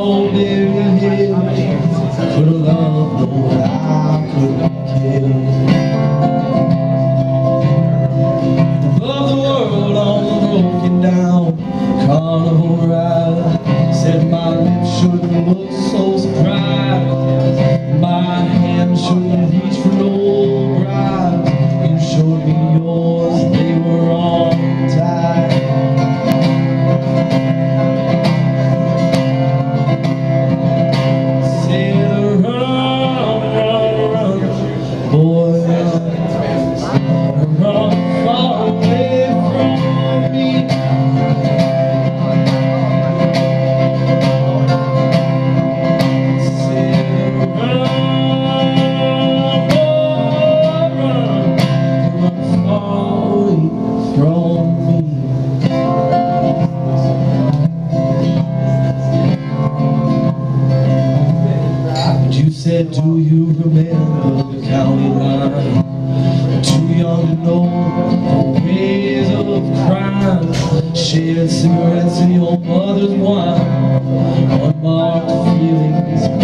all buried here. Could have loved, but I couldn't kill. Above the world on the broken down carnival ride, said my lips shouldn't look so surprised, my hand shouldn't reach for no bribes. You showed me yours, they were on tight. Said run, run, run, boy, run, run far away from me. Said, do you remember the county line? Too young to know the ways of crime. Shared cigarettes in your mother's wine. Unmarked feelings